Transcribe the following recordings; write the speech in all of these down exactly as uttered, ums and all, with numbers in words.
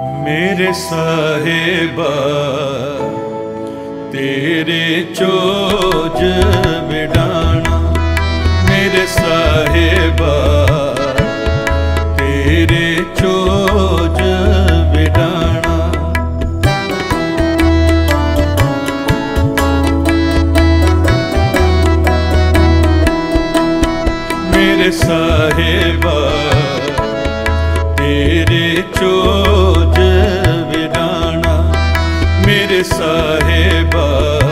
मेरे साहिबा तेरे चोज विडाना, मेरे साहिबा तेरे चोज विडाना। मेरे साहिबा तेरे चोज विडाना, मेरे साहिबा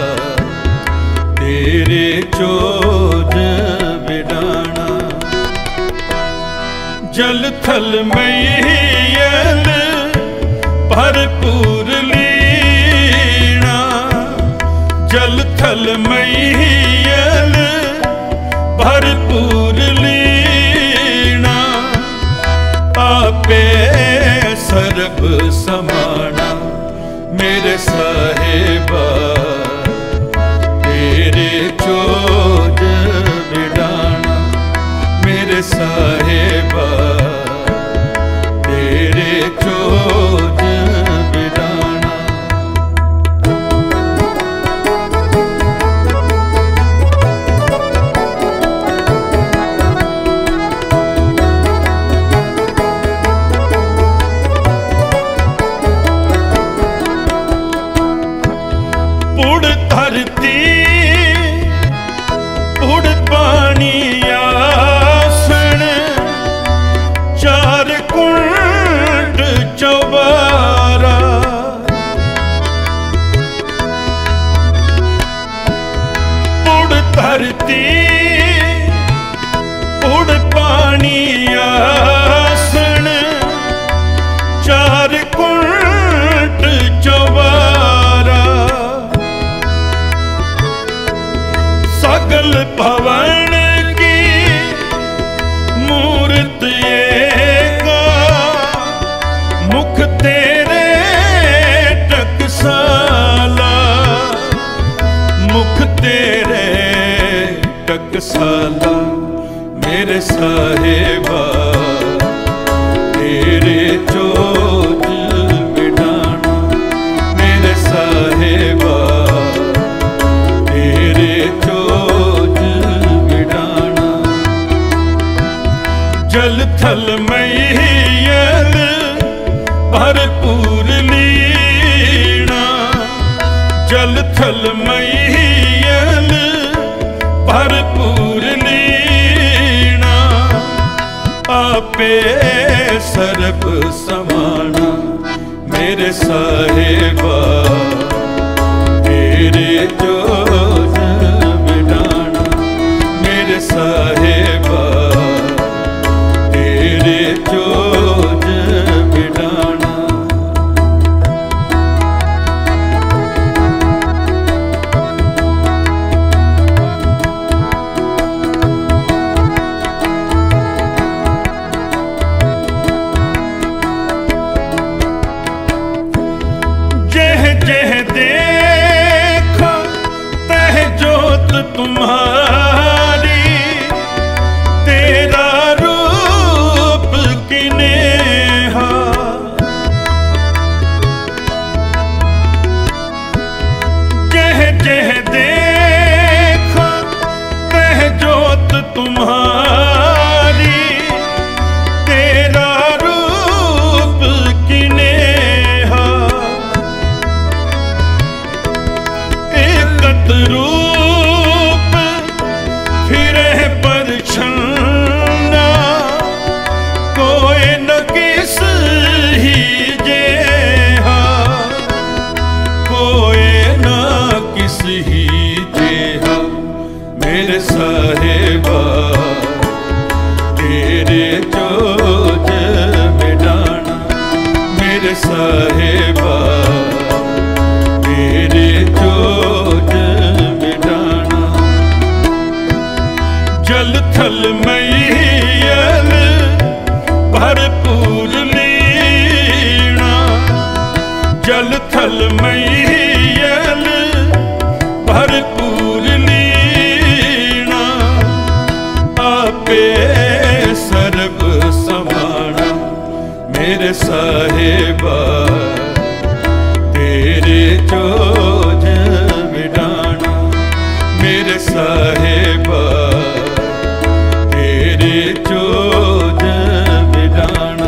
तेरे चोज विडाना। जल थल मैयल भरपूर लीना, जल थल मैयल भरपूर लीना। आपे सर्ब समाना, मेरे साहिबा तेरे चोज विडाना, मेरे साहिबा तेरे चोज विडाना। पुड़ धरती पुड़ पानी आसन, चार कुंड चौबारा। पुड़ धरती पुड़ पानी आसन, चार कुंड चौबारा। सगल भवन की मूर्त एका, मुख तेरे टकसाला, मुख तेरे टकसाला। मेरे साहिबा तेरे चोज विडाना, मेरे साहिबा तेरे चोज विडाना। जल थल मैयल भरपूर लीना, जल थल मैयल भरपूर लीना। आपे सर्ब समाना, मेरे साहिबा तेरे चोज विडाना, मेरे साहिबा तेरे चोज विडाना। जह जह देखो तह जोत तुम्हारी, तेरा रूप किनेहा। जह जह देखो तह जोत तुम्हारी, तेरा रूप किनेहा। एकत रूप फिरे परछन्ना, कोई न किस ही जेहा, कोई न किस ही जेहा। मेरे साहिबा तेरे चोज विडाना, मेरे साहिबा तेरे चोज विडाना। जल थल मैयल भरपूर लीना, जल थल मैयल भरपूर लीना। आपे सर्ब समाना, मेरे साहिबा तेरे चोज बिडाना, मेरे साहिबा तेरे चोज बिडाना।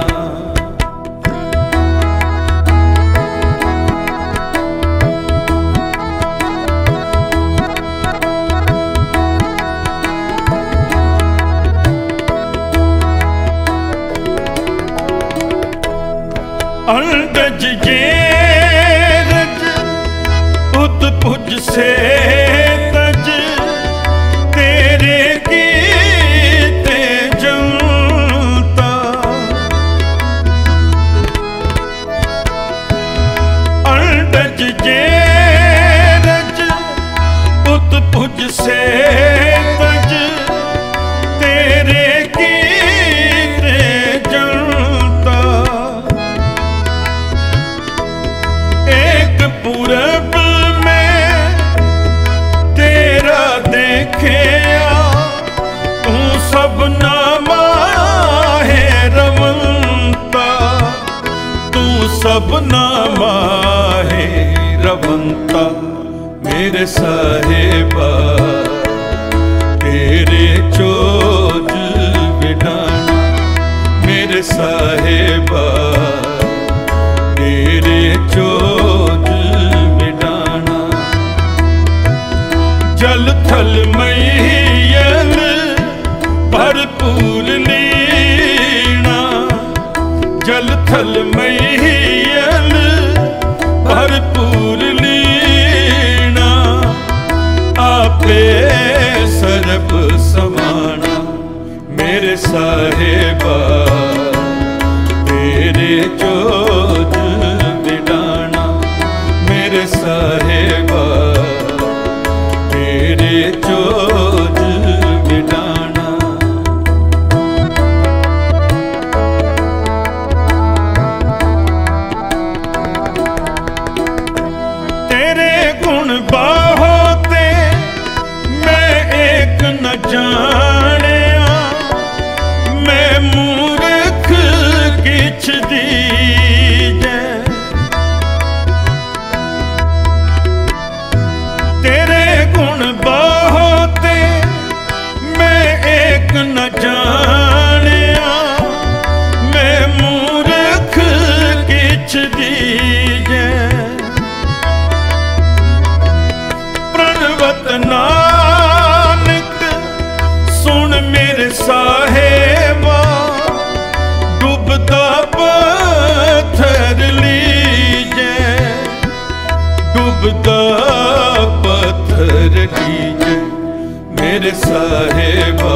अंडज ये रज उत पुज से तज, तेरे कीते जनता। अंडज ये रज उत पुज से तज, तेरे कीते जनता। पूरब में तेरा देखिया, तू सबना माहे रवंता, तू सबना माहे रवंता। मेरे साहिबा तेरे चोज बिडाना, मेरे साहिबा तेरे चोज बिडाना। जल थल मैयल भरपूर लीना, जल थल मैयल भरपूर लीना। आपे सरब समाना, मेरे साहिबा तेरे चोज बिडाना, मेरे साहिबा तेरे चोज बिडाना। तेरे गुण बाहोते मैं एक न जानिया, मैं मूर्ख किछ दीजे। तेरे गुण बाहोते मैं एक न जानिया, मैं मूर्ख किछ दीजे। प्रणवत नानक सुन मेरे साहिबा, डूबता पत्थर लीजे, डूबता पत्थर लीजे। मेरे साहिबा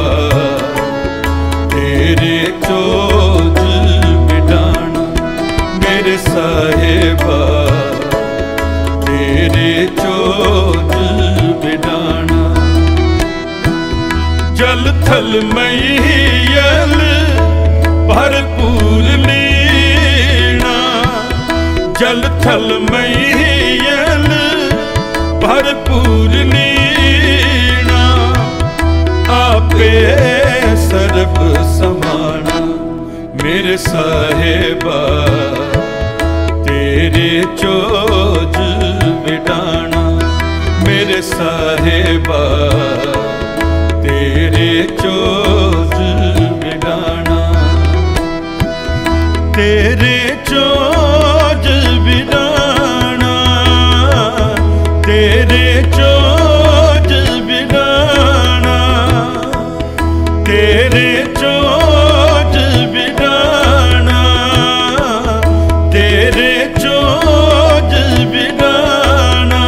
तेरे चोज बिडाना, मेरे साहिबा तेरे चोज बिडाना। जल थल मैयल भरपूर लीना, जल थल मैयल भरपूर लीना। आपे सर्ब समाना, मेरे साहिबा तेरे चोज बिडाना, मेरे साहिबा तेरे चोज बिडाना। तेरे चोज बिडाना, तेरे चोज बिडाना, तेरे चोज बिडाना, तेरे चोज बिडाना।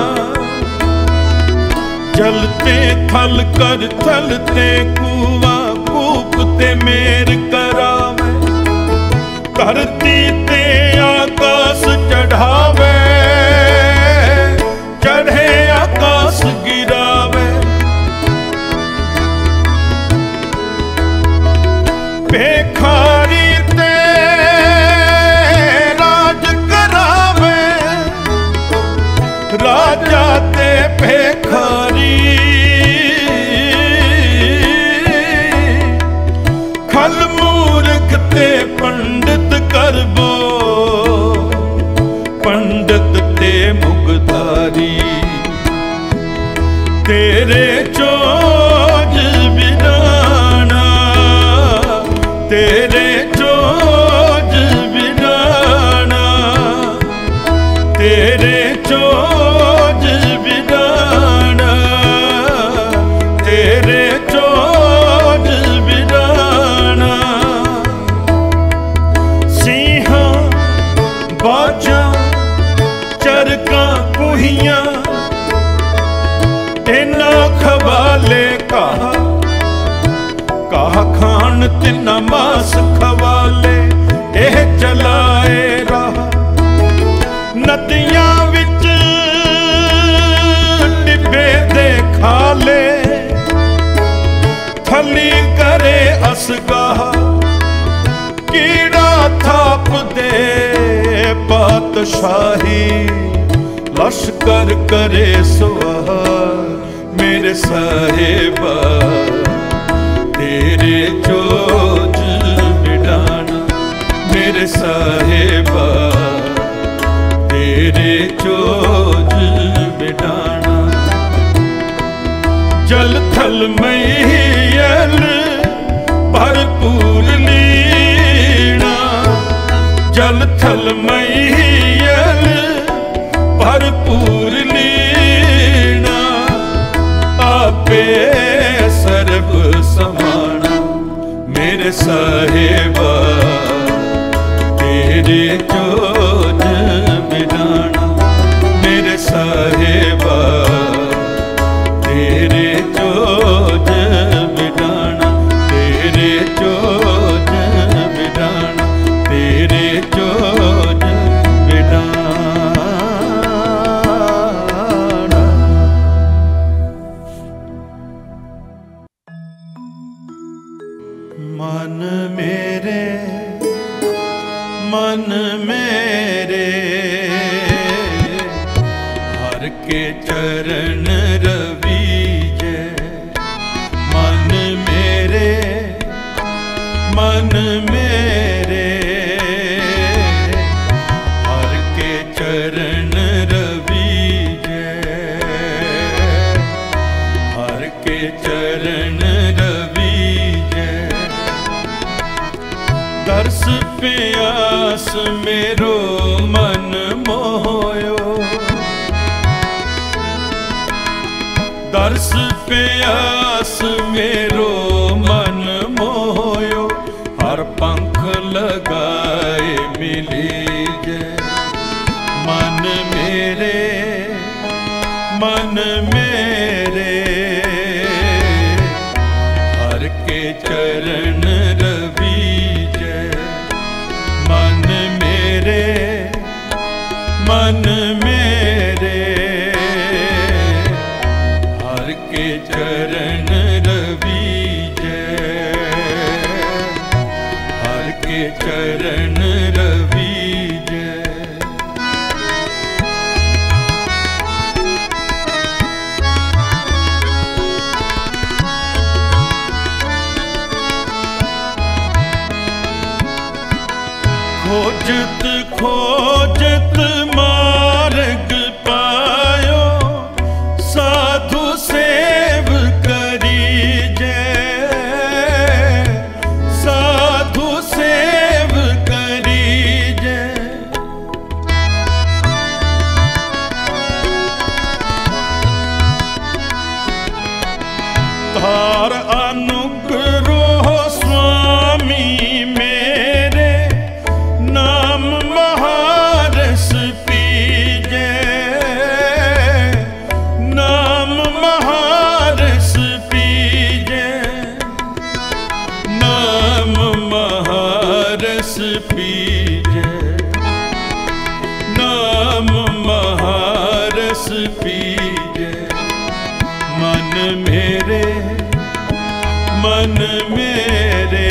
जलते थल कर थलते कुआ, कूपते मेर करावे। धरती ते आकाश चढ़ावे, चढ़े आकाश गिरावे। भिखारी ते राज करावे, राजा ते भिखारी। खल मूर्ख ते पंडित कर तेरे चोज बिडाना, तेरे चोज बिडाना, तेरे चोज बिडाना। सिंहा बाजा चरका कुहियां इना खवाले कहा, कहा खान तिना मास खवाले एह चलाए रहा। नदियां विच डिब्बे दे खाले थली करे असगाह, कीड़ा थाप दे पातशाही लश्कर करे सुवाह। मेरे साहिबा तेरे चोज बिडाना, मेरे साहिबा तेरे चोज बिडाना। जल थल मैयल भरपूर लीना, जल थल मैयल भरपूर लीना। आपे सर्ब समाना, मेरे साहिबा तेरे चोज बिडाना, मेरे साहिबा तेरे चोज बिडाना, तेरे चोज बिडाना, तेरे चोज बिडाना। मन मेरे, मन मेरे हर के चरण रवीजे। मन मेरे, मन मेरे हर के चरण रवीजे, हर के चरण रवीजे। दर्श प्यास मेरो मन मोयो, दर्श प्यास मेरो मन मोयो। हर पंख लगाए मिली जे। मन मेरे, मन मेरे हर के चरण रवीजे। मन मेरे, मन मेरे हर के चरण रवीजे, हर के चरण रवीजे। खोजत खोजत मार्ग पायो, साधु सेव करीजे, साधु सेव करीजे। तार अनुग्रह स्वामी मेरे, नाम महारस पीजे, नाम महारस पीजे, नाम महारस पीजे, नाम महारस पीजे। मन मेरे, मन मेरे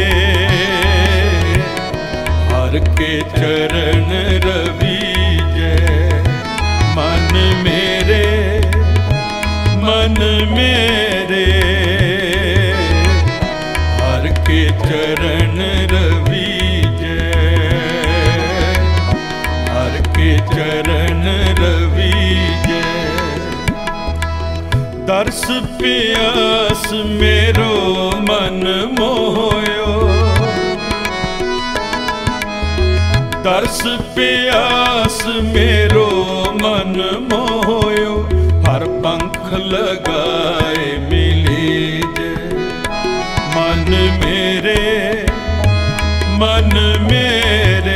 हर के चरण रवीजे। मन मेरे, मन मेरे हर के चरण रवीजे, हर के चरण रवीजे। दर्श प्यास मेरो मन मोयो, दर्श प्यास मेरो मन मोयो, हर पंख लगाए मिली जे। मन मेरे मन मेरे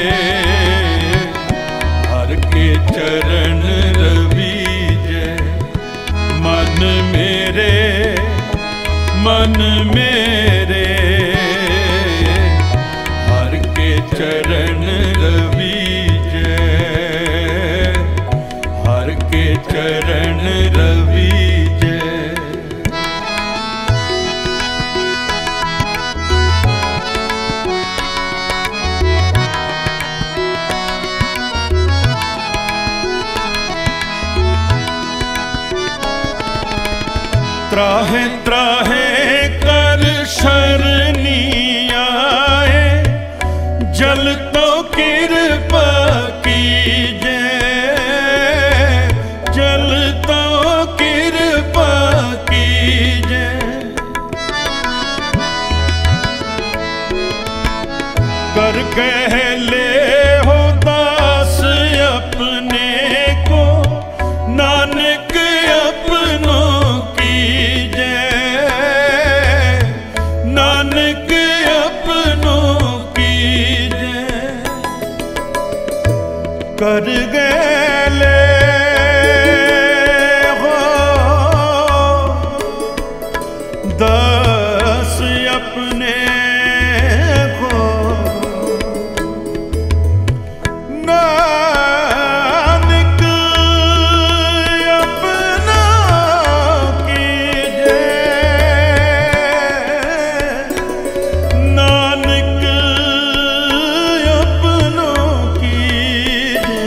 हर के चरण रवीजे। मन मेरे मन मेरे हर के चरण रवीजे, हर के चरण रवीजे। त्राहे त्राहे कर शरणी आए, जल तो कृपा कीजे, जल तो कृपा कीजे। कर कह ले हो दास अपने को, नानक अपनों कीजे, नानक अपनों कीजे। कर गए हो दास अपने को, नानक अपना कीजे, नानक अपनों कीजे।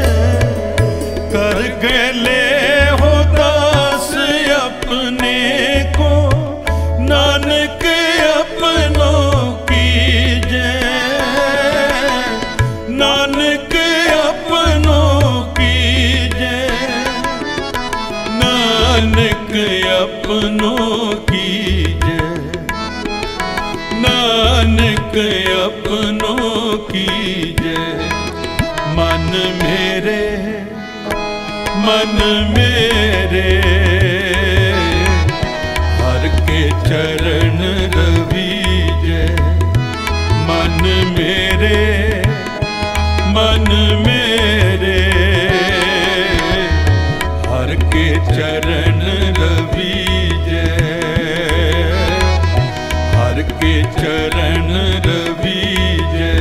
कर गले हो दास अपने को, नानक अपनों कीजे, नानक अपनों कीजे, नानक अपनों कीजे, नानक अपनों कीजे। मन मेरे मन मेरे हर के चरण रवीजे। मन मेरे मन मेरे हर के चरण रवीजे, हर के चरण रवीजे।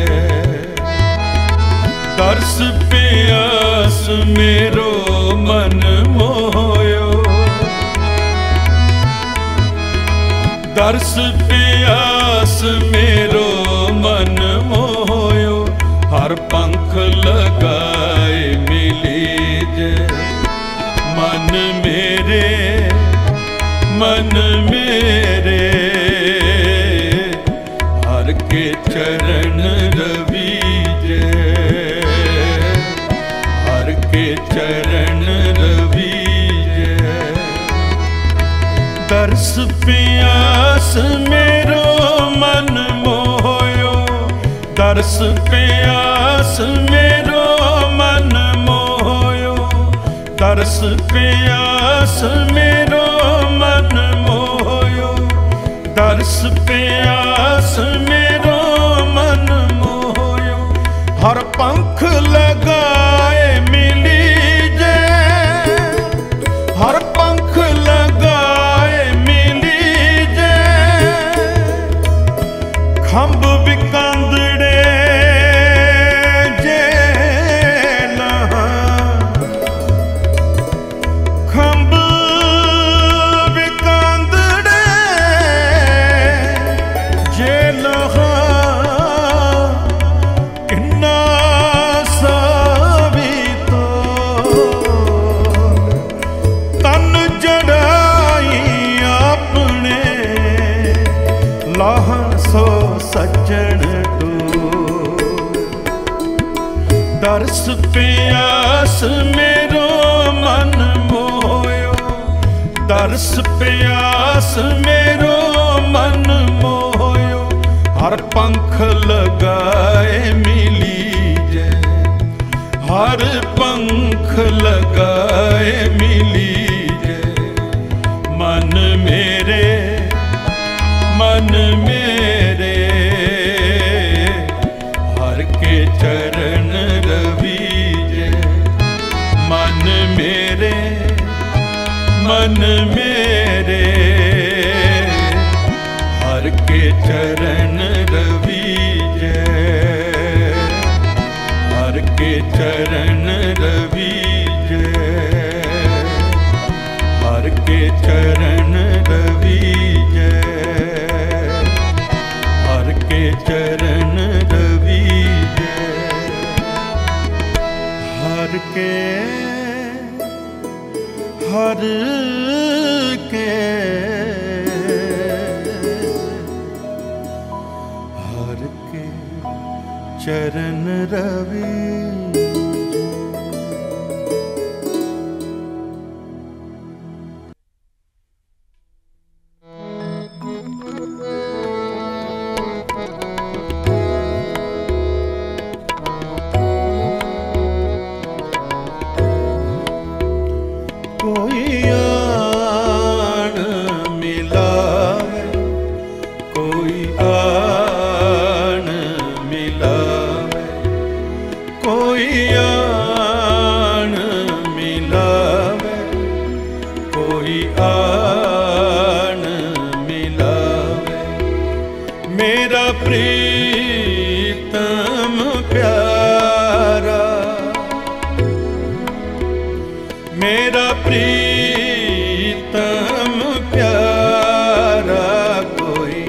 दर्श प्यास मेरो मन मोयो, दर्श प्यास मेरो मन मोयो, हर पंख लगाए मिली जे। मन मेरे मन मेरे हर के चरण रवीजे, हर के चरण रवीजे। दर्श प्यास मेरो मन मोयो, दर्श प्यास मेरो मन मोयो, दर्श प्यास मेरो मन मोयो, दर्श प्यास मेरो मन मोयो। हर पंख लगाए मिली जे, हर पंख लगाए मिली जे। खंभ विकंदड़े जे लहा, खंभ विकंदड़े जे लहा। किन्ना सावी तो तन जड़ाई अपने, लाह सो सज्जन टू। दर्श प्यास मेरो मन मोयो, दर्श प्यास मेरो मन मोयो। हर पंख लगाए मिली हर पंख लगाए मिली जय। मन मेरे मन मेरे हर के चरण रवीजे। मन मेरे मन मेरे हर के चरण रवीजे। हर के चरण रवीजे। हर के चरण रवीजे। हर के चरण रवीजे। हर के हर के हर के चरण रवीजे। कोई आन मिलावे कोई आन मिलावे। कोई आन मिलावे कोई आन मिलावे। मेरा प्रीतम प्यारा मेरा प्रीतम प्यारा कोई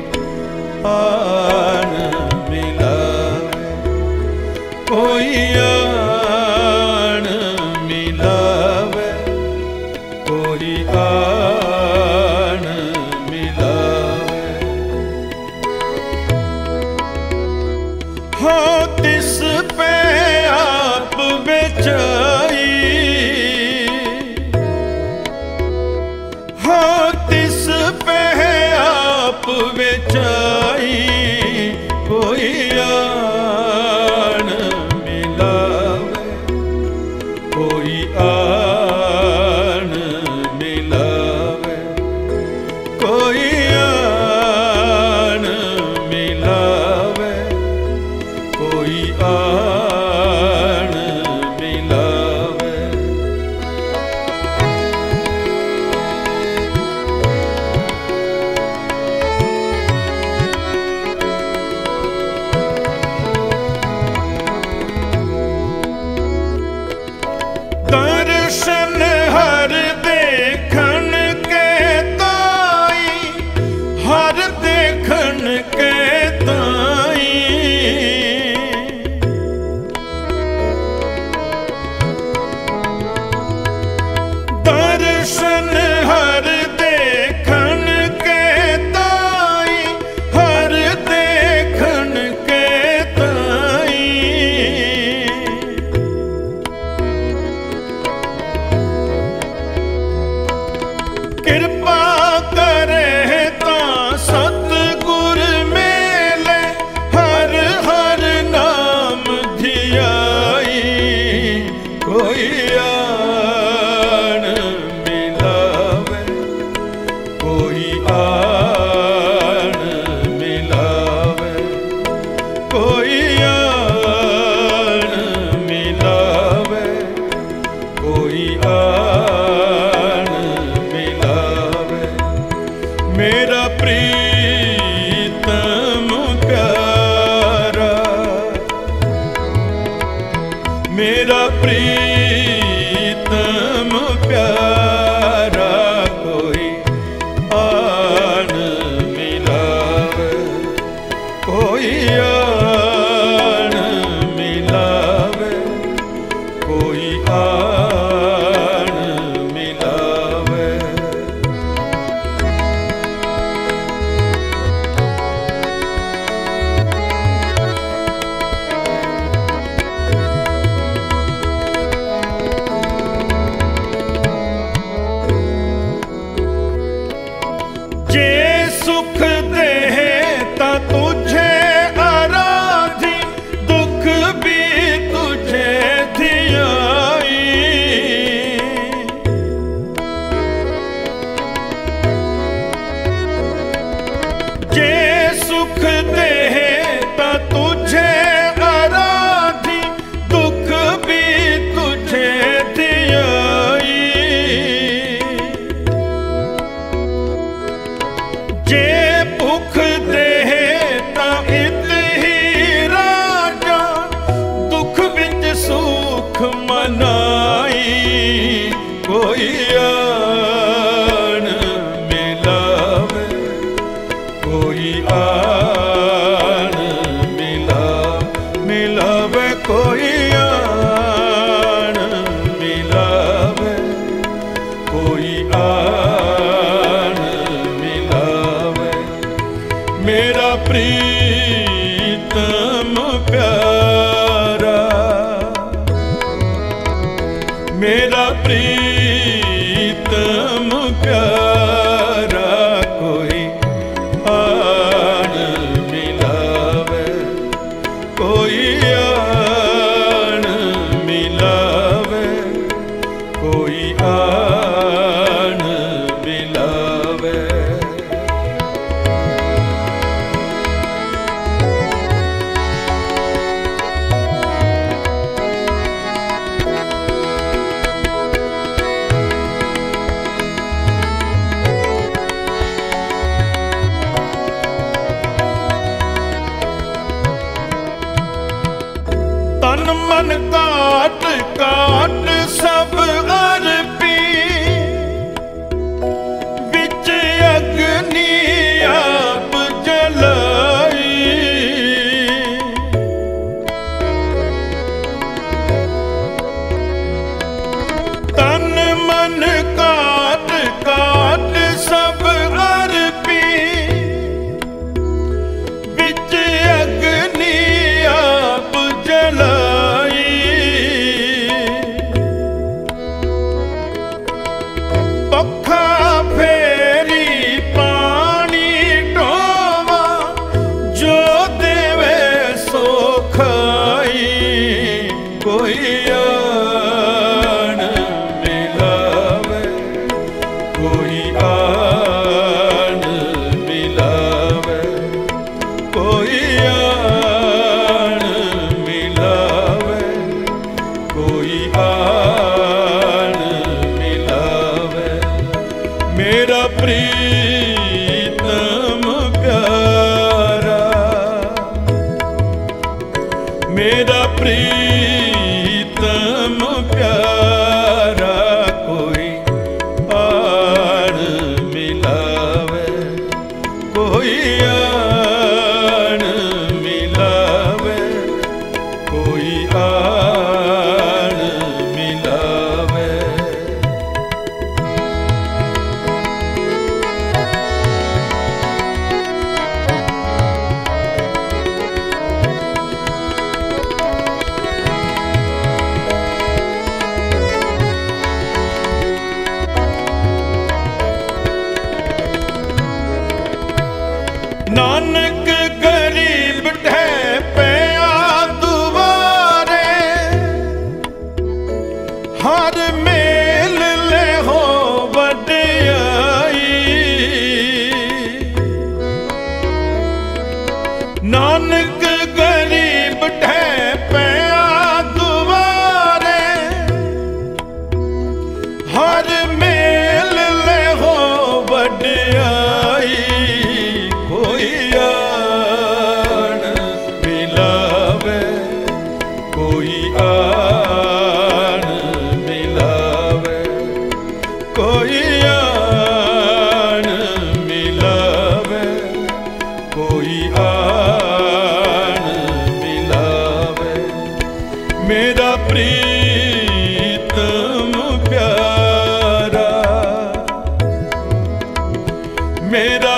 आन मिलावे कोई आन मिलावे कोई आन मिलावे। हो तिस पे आप बेचाई हो तिस पे आप बेचाई। कोई आन मिलावे कोई आन मिलावे कोई आन मिलावे कोई आन मिलावे। दर्शन हर देखन के ताई हर देखन के ताई। दर्शन हर देखन के ताई हर देखन के ताई। कृपा करे तां सतगुर मेले हर हर नाम धियाई। कोई आन मिलावे कोई आन मिलावे कोई आन मिलावे कोई आन मिलावे। मेरा प्रीतम प्यारा मेरा प्रीतम प्यारा कोई आन मिलावे कोई आन मिलावे कोई आन मिलावे। मिलावे कोई आन मिलावे, कोई आन मिलावे। मेरा प्रीतम प्यारा, मेरा प्रीतम प्यारा, कोई आन मिलावे, कोई आन मिलावे, कोई आन मिलावे। तन मन काट काट सब अर्पी, विच अग्नि आप जलाई। तन मन काट काट सब अर्पी, विच अग्नि आप जलाई। पखा फेरी पानी ढोवा, जो देवे सो खाई। कोई आन मिलावे, कोई आन मिलावे, कोई आन मिलावे, कोई आन मिलावे। मेरा प्रीतम प्यारा, मेरा प्रीतम प्यारा, कोई आन मिलावे, कोई आन मिलावे, कोई आन मिलावे। नानक गरीब ठै पिया दुआरे, हर मेल ले हो वड्याई। नानक गरीब ठै पिया दुआरे, हर मेल ले हो वड्याई। कोई आन मिलावे, कोई आन मिलावे, कोई आन मिलावे, कोई आन मिलावे। मेरा प्रीतम प्यारा, मेरा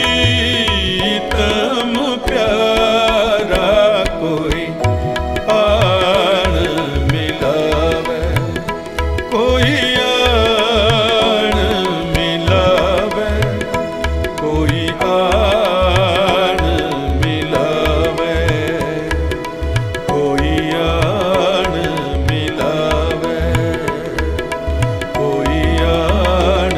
प्रीतम प्यारा, कोई आन मिलावे, कोई आन मिलावे, कोई आन मिलावे, कोई आन मिलावे, कोई आन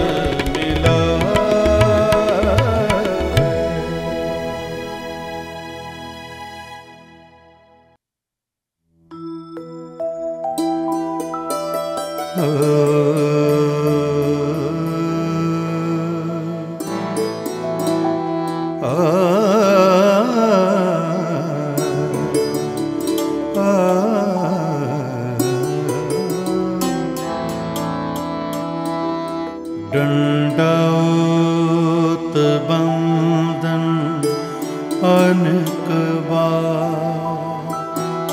दंडौत बंदन अनेक बार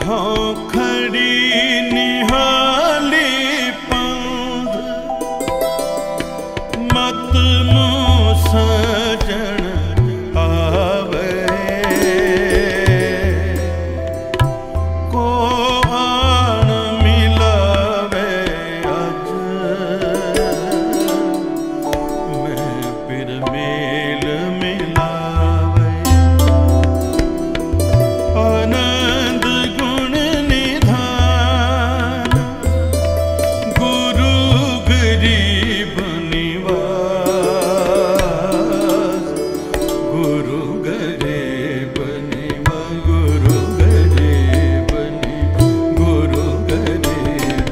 हाँ खड़ी निहाली पंध मत मुँह सजन आवे को आन मिलावे अज मैं फिर मेल मिलावे आनंद गुण निधान गुरु गरीब निवास गुरु गरीब निवास गुरु गरीब निवास गुरु गरीब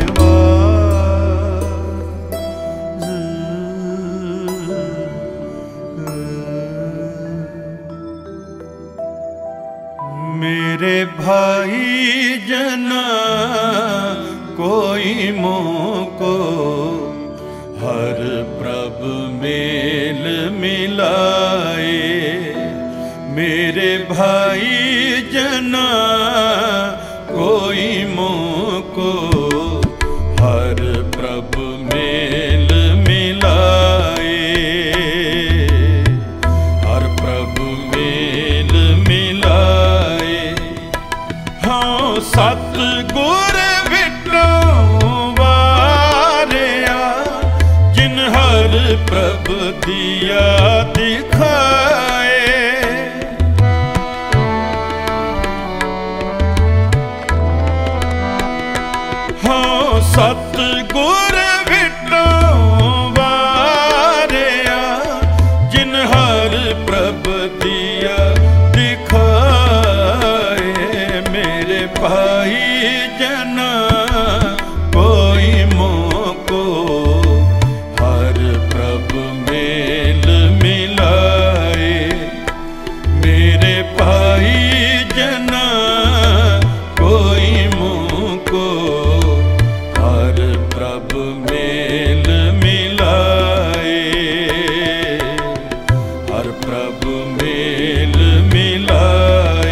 निवास। मेरे भाई जना कोई मोको हर प्रभ मेल मिलाए मेरे भाई जना कोई मोको हर प्रभ मेल मिलाए हर प्रभ मेल मिलाए हाँ सतगुर विटों वारिया जिन हर प्रभ दिया दिखाए हाँ सतगुर विटों वारिया जिन हर प्रभ दिया दिखाए मेरे भाई जना कोई मोको हर प्रभ मेल मिलाए मेरे भाई जना कोई मोको हर प्रभ मेल मिलाए हर प्रभ मेल मिलाए।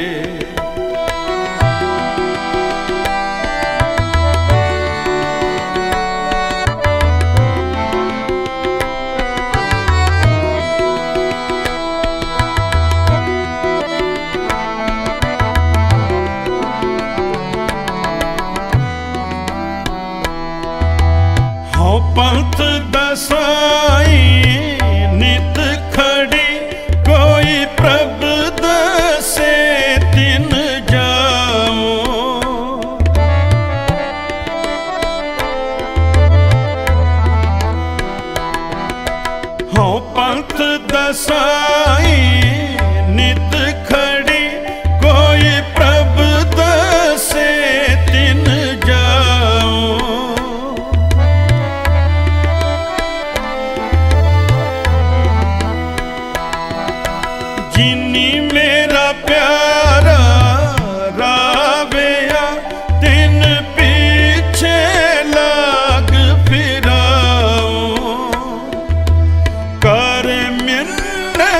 हाँ पंथ दसाई नित खड़ी कोई प्रभ दसे तिन जाओ हाँ पंथ दसाई नित खड़ी कोई प्रभ दसे तिन जाओ जिनी मेरा प्यारा रावेया तिन पीछे लाग फिराओ कर मिन्न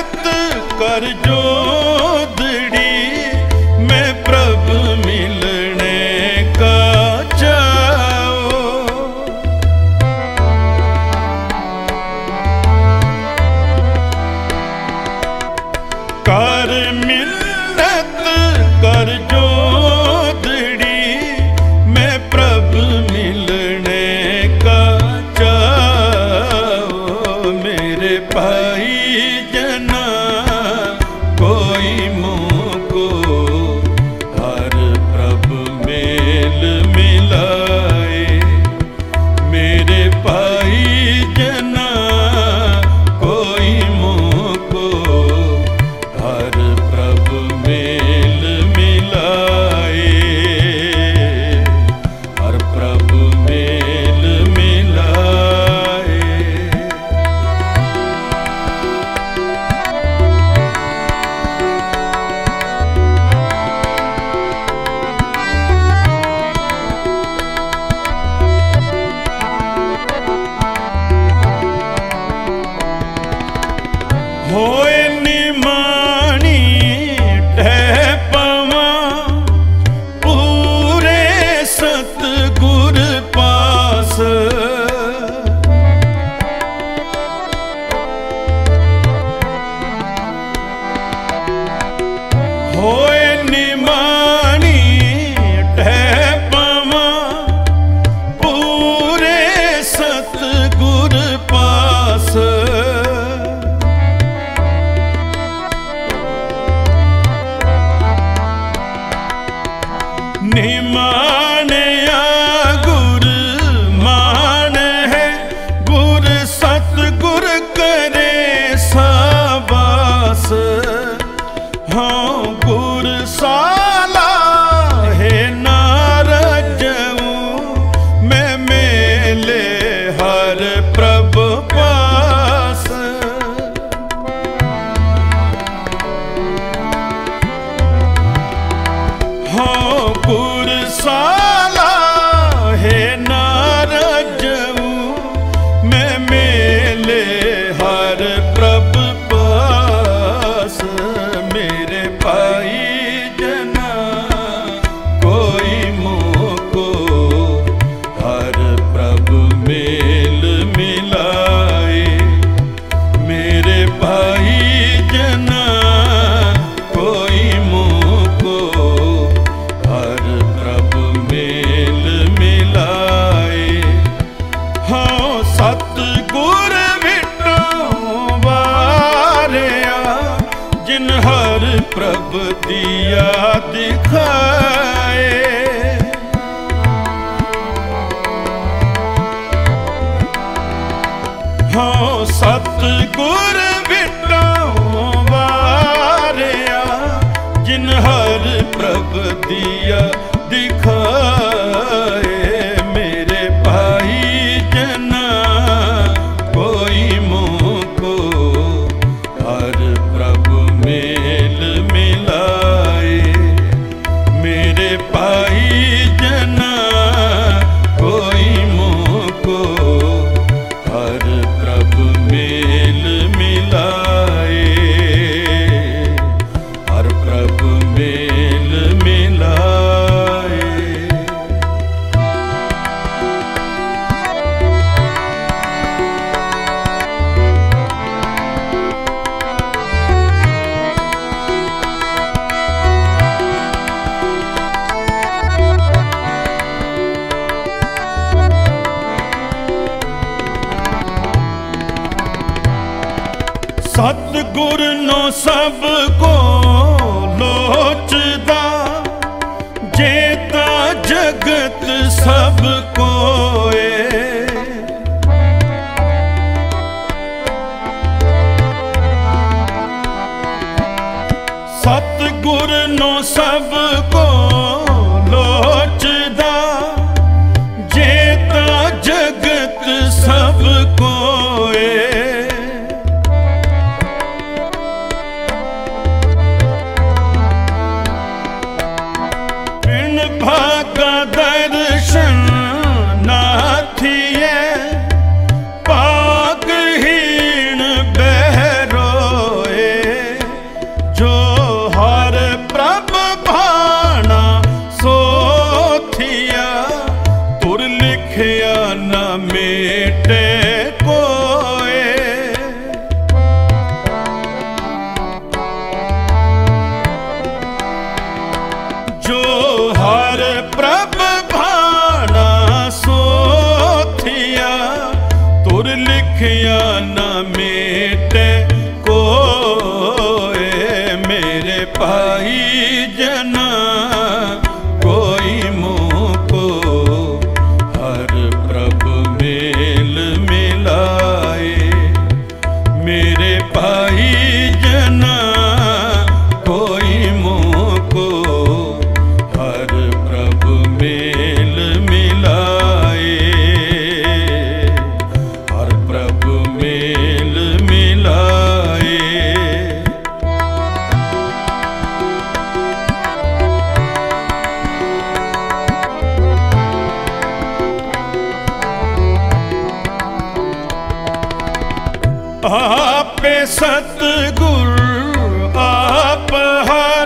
निमाणया गुर मान है, गुर सतगुर करे साबास। हाँ गुर साला है नारजऊ, मैं मेले हर प्रभु पास। हाँ गुर साला है नारजऊ, मैं मेले हर प्रभु पास। मेरे भाई जना कोई मोको हर प्रभु मेल मिलाए। मेरे भाई जना कोई मोको हर प्रभु मेल मिलाए। हाँ सतगुर विटों वारिया, जिन हर प्रभु दिया दिखाए। हाँ सतगुर विटों वारिया, जिन हर प्रभु दिया दिखाए। मेरे भाई जना कोई मोको हर प्रभु मेल मिलाए। मेरे भाई जना कोई मोको हर प्रभु मेल मिलाए। हर प्रभु मेल मिलाए। सतगुर नो सब को लोचदा, जेता जगत सब कोए। सतगुर नो सब को लोचदा, जेता जगत सब कोए। भागा दर्शन नाथिए, पागहीन बहरोए। जो हर प्रभ भाना सोथिया, तुर लिखिया न मेटे कोए। जो हर प्रभ भाना सोथिया, तुर लिखिया न मेटे कोए। मेरे भाई जना कोई मोको हर प्रभु मेल मिलाए। मेरे भाई जना कोई मोको हर प्रभु मेल मिलाए। हर प्रभु मेल मिलाए। आपे सतगुर आप हर,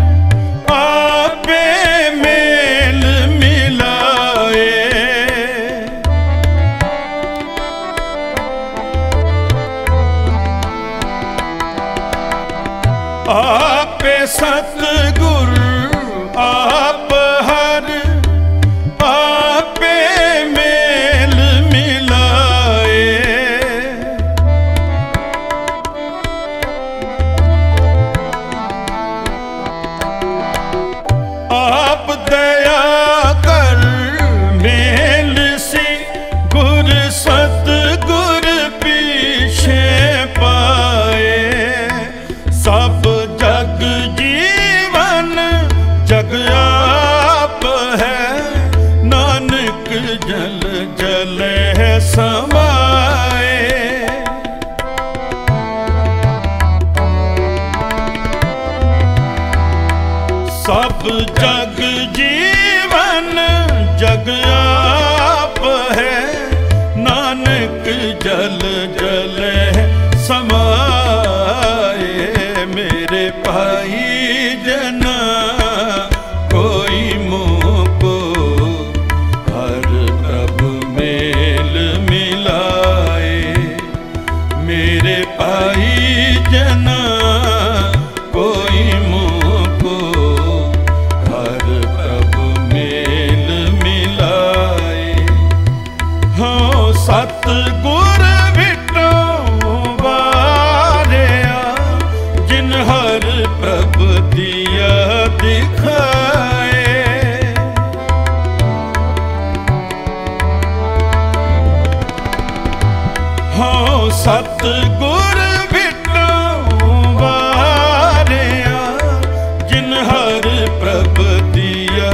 आपे मेल मिलाए। आपे सतगुर आप हर, आपे मेल मिलाए। जल जल समाए। सब जग जीवन जग आप है, नानक जल जल समाए। मेरे भाई जना कोई मोको हर प्रभु मेल मिलाए। मेरे भाई जना कोई मोको हर प्रभु मेल मिलाए। हो सतगुर बिटो वारिया, जिन हर प्रभु दिया दिखाए। हो सतगुर बिटो वारिया, जिन हर प्रभु दिया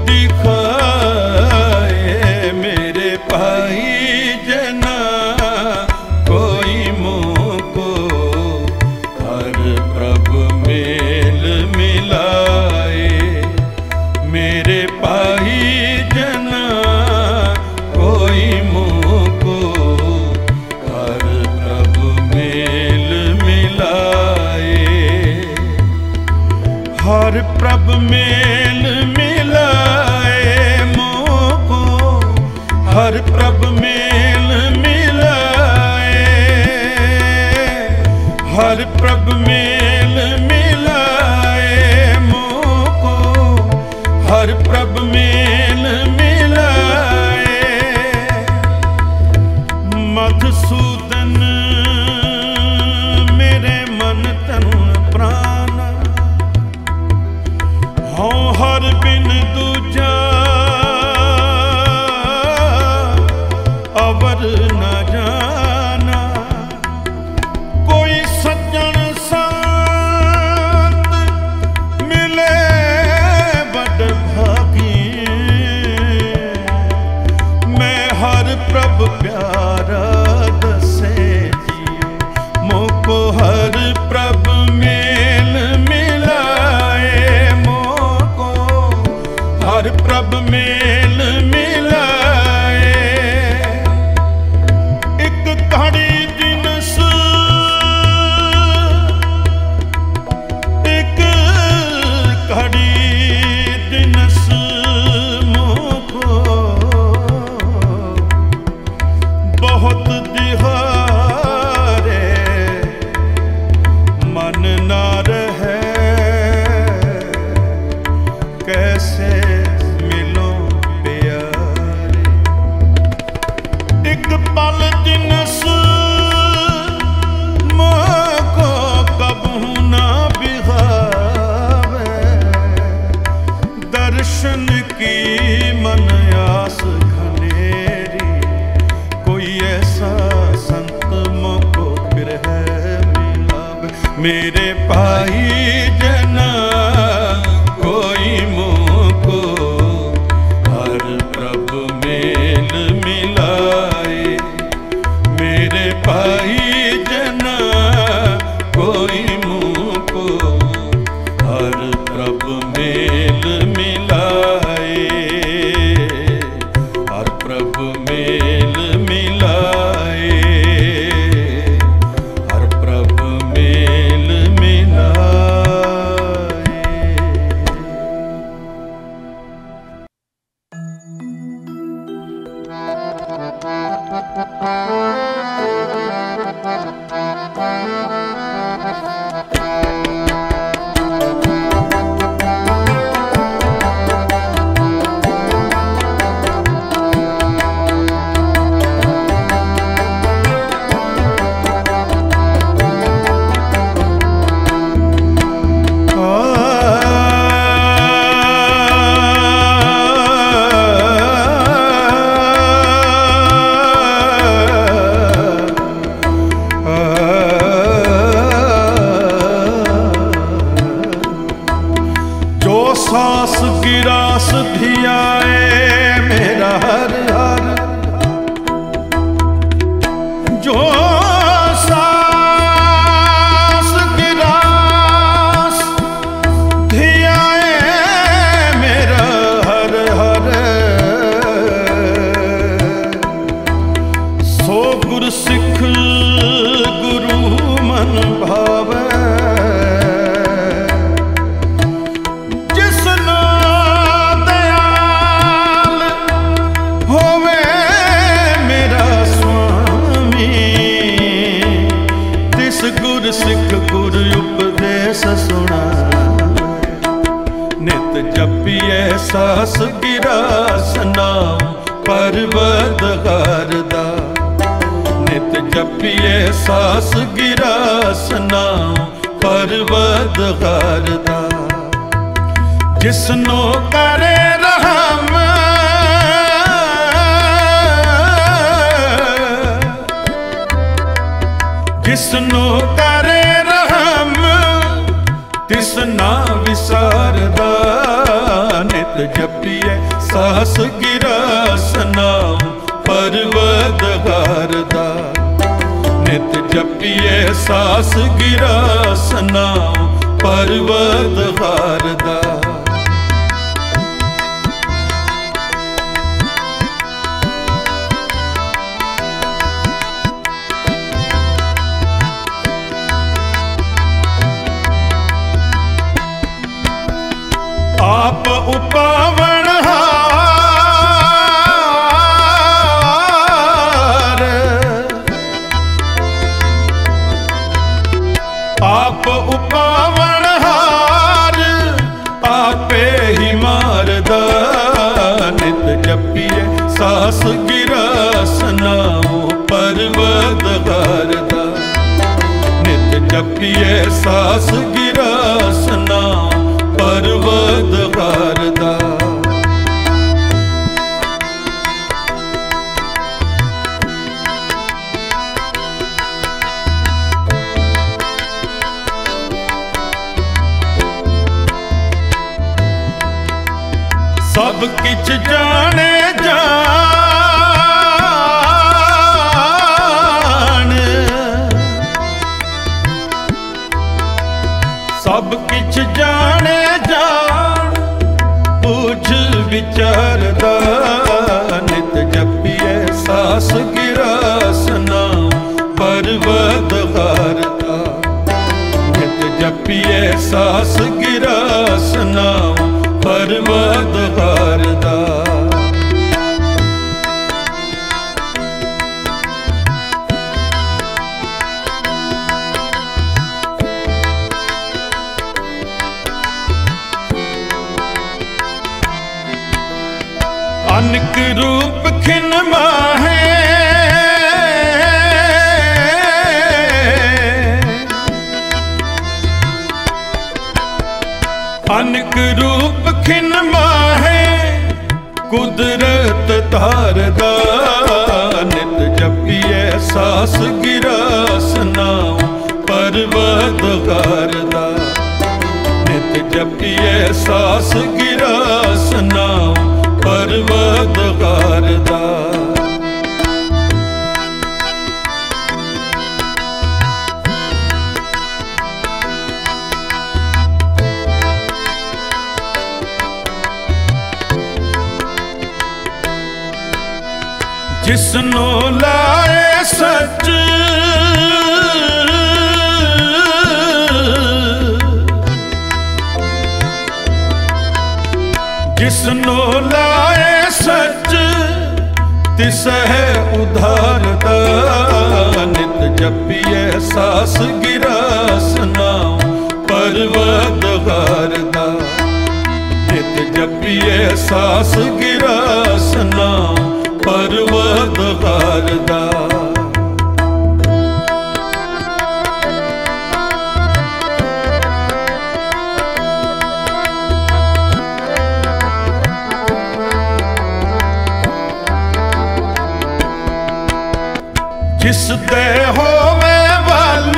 दिखाए। मेरे भाई जना कोई मोको हर प्रभु मेल मिलाए। मेरे भाई जना कोई मोको हर प्रभु मेल मिलाए। हर प्रभु मेल मिलाए मोको, हर प्रभु मेल मिलाए। हर प्रभु मेल मिलाए मोको, हर प्रभु मेल मिलाए। मधुसूदन मेरे मन तन प्राण, हो हर बिन दूजा अवर न जाना। कोई सज्जन संत मिले बड़ भागी, मैं हर प्रभु प्यारा दसे जियो। मोको हर प्रभु मेल मिलाए, मोको हर प्रभु मेल मिलाए। एक घड़ी दिनस एक घड़ी दिनस मोको बहुत दिहारे मन ना रहे। कैसे मिलो प्यारे, एक पल दिनस मोको कबहू ना बिहावे। दर्शन की मन आस घनेरी, कोई ऐसा संत मोको बिरह मिलावे। मेरे भाई जना कोई मोको हर प्रभु मेल मिलाए। मेरे भाई जना कोई मोको हर प्रभु मेल मिलाए। हर प्रभु मेल मिलाए, हर प्रभु मेल मिलाए। सांस गिरास धियाए मेरा हर सास गिरास नाम परवरदिगार दा। नित जपिए सास गिरास नाम परवरदिगार दा। जिसनो करे रहम जिसनो करे रहम तिसना विसारदा। नित जपिए सास गिरास नाम परवरदिगार दा। नित जपिए सास गिरास नाम परवरदिगार दा। आप उपावण हार आप उपावण हार आपे ही मारदा। नित जपिए सास गिरास नाम परवरदिगार दा। नित जपिए सास गिरास नाम परवरदिगार दा। सब किछ जाने जान सब किछ जाने जान पूछ विचारदा। नित जपिए सास गिरास नाम परवरदिगार दा। नित जपिए सास गिरास नाम परवरदिगार दा। अनक रूप खिन माहे अनक रूप खिन माहे कुदरत धारदा। नित जपिए सास गिरास नाम परवरदिगार दा। नित जपिए सास गिरास नाम परवरदिगार दा। जिसनो लाए सच जिसनो लाए सच तिस है उधार दा। नित जपिए सास गिरास नाम परवरदिगार दा। नित जपिए सास गिरास नाम परवरदिगार दा। जिस दे होवे वल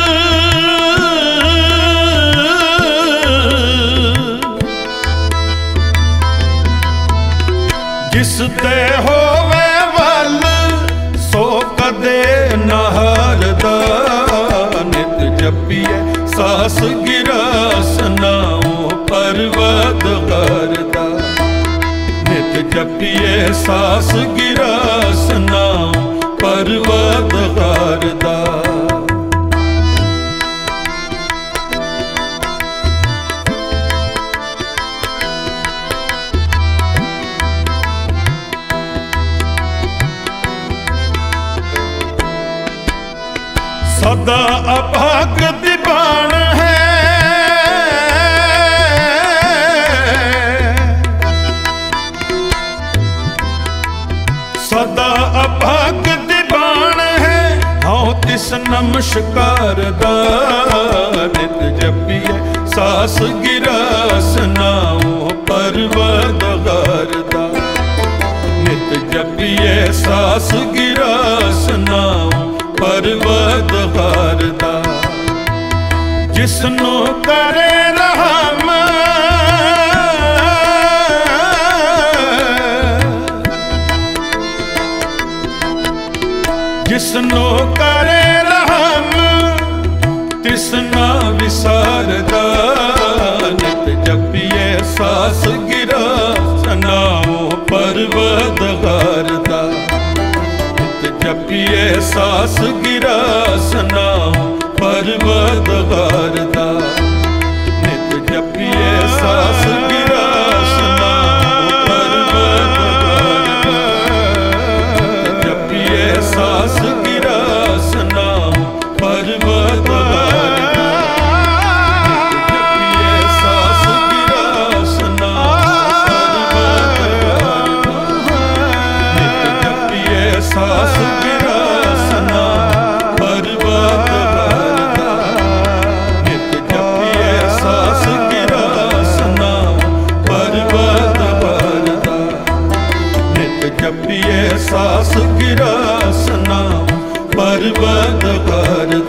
जिस दे होवे वल सो कदे न हारदा। नित जपिए सास गिरास नाम परवरदिगार दा। नित जपिए सास गिरास नाम परवरदिगार दा। सदा अभाग दीवान है अभाग दी बाण है हाँ तिस नमस्कार दा नित जपिए सास गिरास नाम परवरदिगार दा नित जपिए सास गिरास नाम परवरदिगार दा जिसनो करे रहम जिसनो करे रहम तिसना विसारदा नित जपिए सास गिरास नाम परवरदिगार दा नित जपिए सास गिरास नाम परवरदिगार दा नित जपिए सास गिरास नाम परवरदिगार दा जपिए सास गिरास नाम परवरदिगार दा नित जपिए सास गिरास नाम परवरदिगार दा नित जपिए सास गिरास नाम परवरदिगार दा नित जपिए सास गिरास नाम परवरदिगार दा नित जपिए सास गिरास नाम परवरदिगार